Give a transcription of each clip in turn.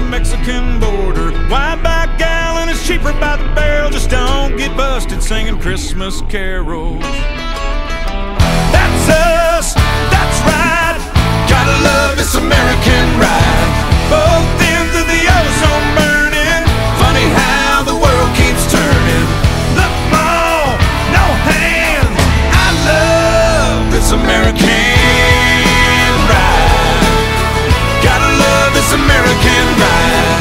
Mexican border. Wide by gallon is cheaper by the barrel. Just don't get busted singing Christmas carols. That's us, that's right. Gotta love this American ride. Both ends of the ozone burning. Funny how the world keeps turning. Look, Mom, no hands. I love this American ride. Gotta love this American ride.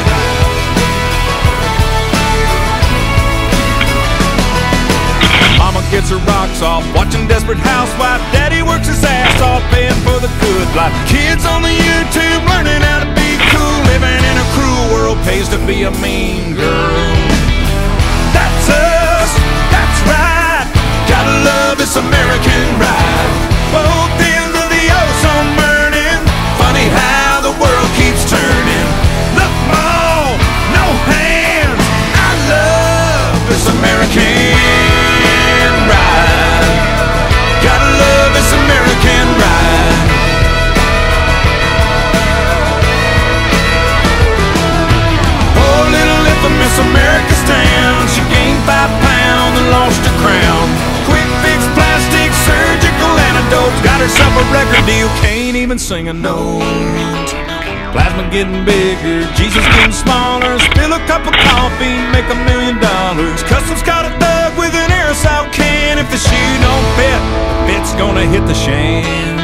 Mama gets her rocks off watching Desperate Housewife. Daddy works his ass off paying for the good life. Kids on the YouTube learning how to be cool. Living in a cruel world pays to be a mean girl. That's us, that's right. Gotta love this American ride. Both ends of the ozone burning. Funny how the world keeps turning. Look, Mom, no hands. I love this American ride. Gotta love this American ride. Oh, little infamous America's town. She gained 5 pounds and lost her crown. Quick fix, plastic, surgical antidotes. Got herself a record deal, can't even sing a note. Plasma getting bigger, Jesus getting smaller. Spill a cup of coffee, make $1 million. Customs caught a thug with an aerosol can. If the shoe don't fit, the fit's gonna hit the shan.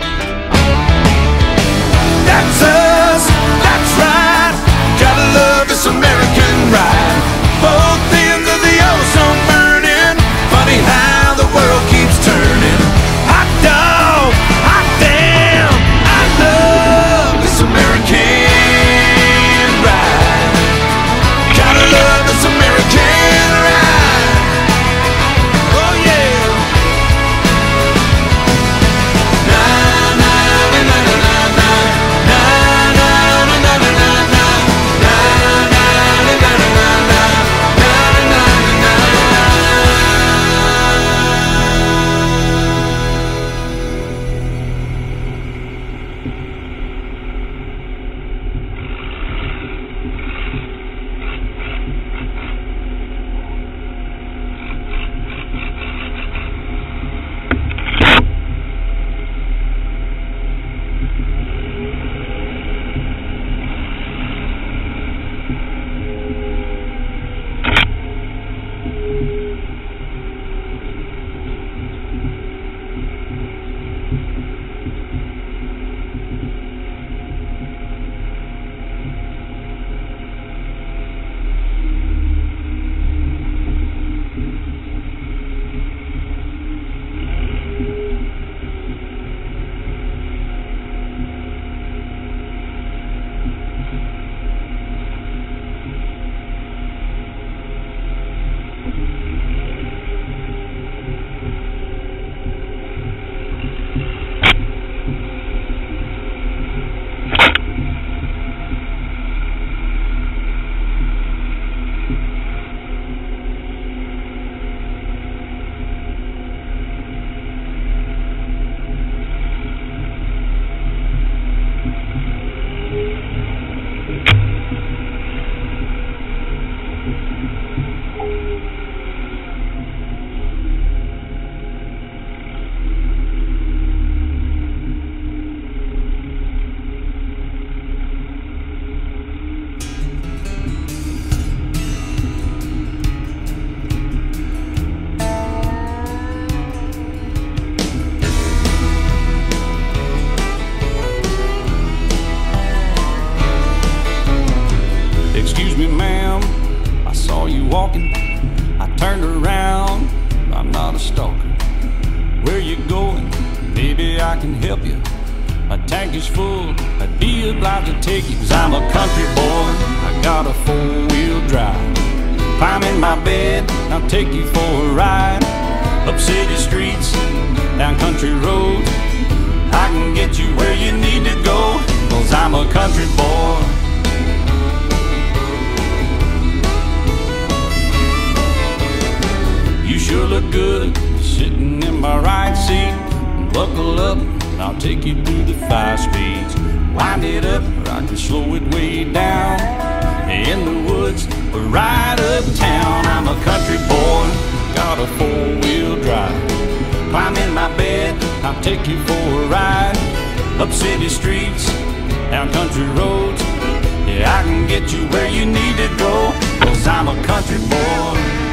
That's us, that's right. Gotta love this American ride. Both ends of the ozone burning. Funny how the world keeps turning. Hot dog, hot damn. I love this American ride. Gotta love this American ride. Oh yeah. Na na na na na na na na na na na na na na na na na na. Walking, I turned around, I'm not a stalker. Where you going? Maybe I can help you. My tank is full, I'd be obliged to take you. Cause I'm a country boy, I got a 4-wheel drive. Climb in my bed, I'll take you for a ride. Up city streets, down country roads. I can get you where you need to go. Cause I'm a country boy. You sure look good, sitting in my right seat. Buckle up, I'll take you through the 5 speeds. Wind it up, or I can slow it way down. woods or right uptown. I'm a country boy, got a four-wheel drive. Climb in my bed, I'll take you for a ride. Up city streets, down country roads. Yeah, I can get you where you need to go, 'cause I'm a country boy.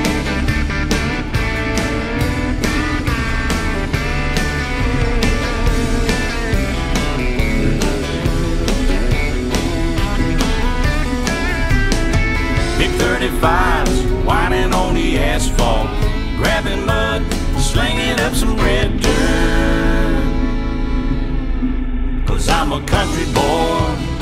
Big 35s, whining on the asphalt, grabbing mud, slinging up some red dirt, 'cause I'm a country boy.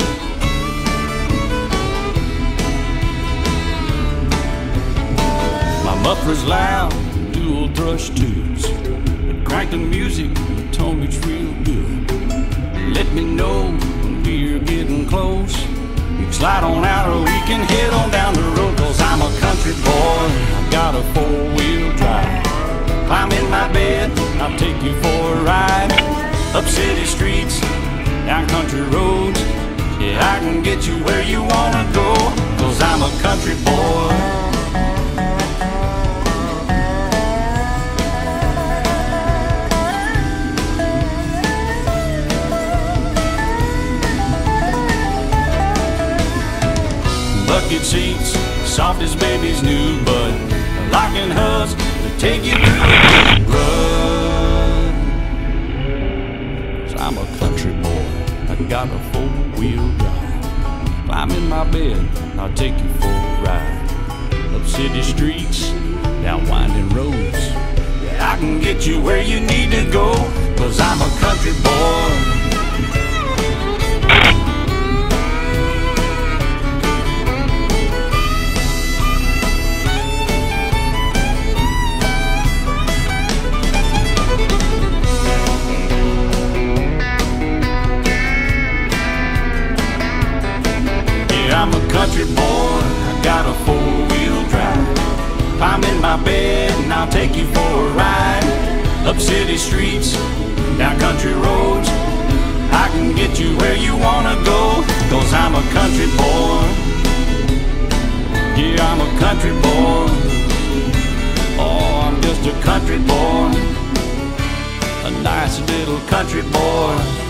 My muffler's loud, dual thrush tubes, but crank the music, told me it's real good. Let me know when we're getting close. You can slide on out or we can head on down the road, 'cause I'm a country boy, I've got a four-wheel drive. Climb in my bed, I'll take you for a ride. Up city streets, down country roads. Yeah, I can get you where you wanna go, 'cause I'm a country boy. Bucket seats, soft as baby's new bud, locking hubs to take you through the big run. 'Cause I'm a country boy, I got a four-wheel drive. Climb in my bed, I'll take you for a ride. Up city streets, down winding roads. Yeah, I can get you where you need to go, 'cause I'm a country boy. I'm a country boy, I got a four-wheel drive. Climb in my bed and I'll take you for a ride. Up city streets, down country roads. I can get you where you wanna go, 'cause I'm a country boy. Yeah, I'm a country boy. Oh, I'm just a country boy, a nice little country boy.